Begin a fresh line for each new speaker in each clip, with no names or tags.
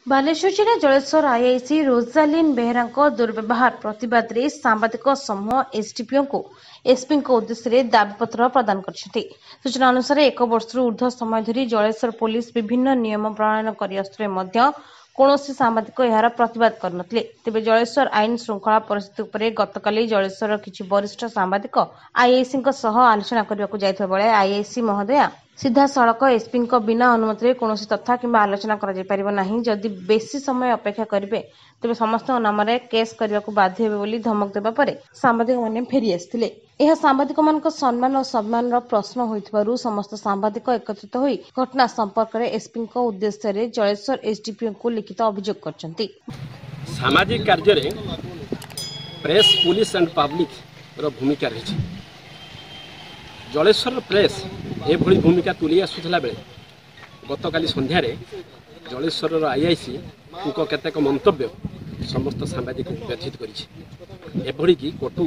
बालेश्वर जिला Jaleshwar IIC Rosaline Behera दुर्व्यवहार प्रतिवाद में सांबादिक समूह एसडीपीओ को एसपी उद्देश्य दाबीपत्र प्रदान कर सूचना अनुसार 1 वर्ष ऊर्ध्व समय धरी जलेश्वर पुलिस विभिन्न नियम प्रणयन कर कौनसी सांबादिक यार प्रतिवाद करनथिले। तेबे जलेश्वर आईन श्रृंखला परिस्थिति उपरे गतकाली जलेश्वर किछि वरिष्ठ सांबादिक आईआईसी आलोचना करने जाइथिबा बेले आईआईसी महोदया सीधा सड़क एसपी बिना अनुमति कौन तथ्य कि आलोचना कर जदि बेसी समय अपेक्षा करेंगे तेज समस्त नाम केस करने को बाध्य होबे धमक देवा पर सांबादिक मैंने फेरी आसते। यह सांबादिक मान सम्मान और सम्मान प्रश्न होइथिबारु समस्त सांबादिक एकत्रित होई घटना संपर्क में एसपी उद्देश्य जलेश्वर एसडीपीओ को लिखित अभियोग करछंती।
सामाजिक कार्य रे प्रेस पुलिस एंड पब्लिक रो भूमिका रही। जलेश्वर प्रेस एभली भूमिका तुली आसुला बेले गतकाली संध्यार जलेश्वर आईआईसी केतेक मंतव्य समस्त सांबादिक व्यथित करी कि कटु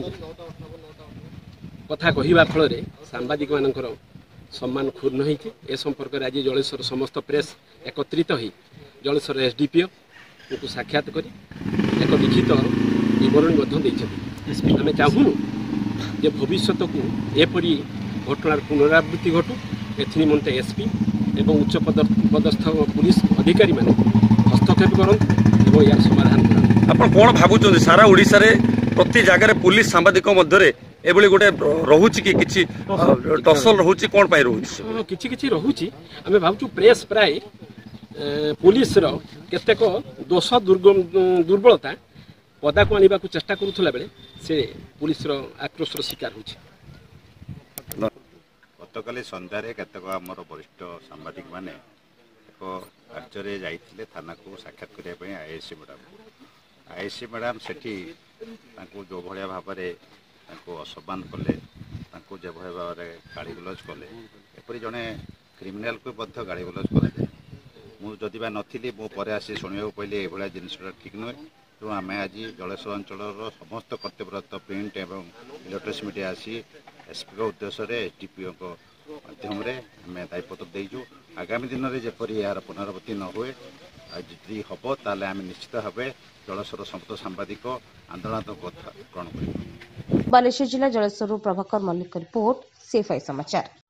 कथा कहवा फल सांबादिक मानकर सम्मान क्षुण्ण होती। ए संपर्क में आज जलेश्वर समस्त प्रेस एकत्रित हो जलेश्वर एसडीपीओ को साक्षात कर एक लिखित विवरण आम चाहूँ जे भविष्य को एपरी घटनार पुनरावृत्ति घटू एमते एसपी एवं उच्च पदस्थ पुलिस अधिकारी माने हस्तक्षेप करंतु यार समाधान करंतु।
आपण कोन भाबुचों सारा ओडिसा रे प्रति जगह पुलिस सांबादिक मध्य एभली गोटे रहुची कि किछि टसल रहुची कोन पाई रहुची
किछि किछि रहुची आमे भाबुचु प्रेस प्राय पुलिस रो केतेक दोष दुर्बलता पदा को आनिबा को चेष्टा करूथला बेले से पुलिस रो आक्रोश रो शिकार होची।
गतकाली सन्धार केतक आमर वरिष्ठ सांबादिक मैंने एक कार्य जाइए थाना को साक्षात करने आईआईसी मैडम से जो भाया भाव असम्मान कले जो भाव गाड़ी गलौज कले एपरी जड़े क्रिमिनाल को गाड़ी गलौज कराए मुझे नी मोपर आसी शुणा पहले ये जिनसा ठीक नुहे। तेणु आम आज जलेश्वर अंचल समस्त कर्तव्यरत प्रिंट एवं इलेक्ट्रोनिक्स मीडिया आसी एसपी उद्देश्य एसडीपीओ माध्यम आम दायीपत्र देचु। आगामी दिन में जपरी यार पुनरावृत्ति न हुए यदि हम ताले आम निश्चित भाव जलेश्वर समस्त सांबादिक आंदोलनात्मक ग्रहण कर।
बालेश्वर जिला जलेश्वर प्रभाकर मल्लिक रिपोर्ट सेफाई समाचार।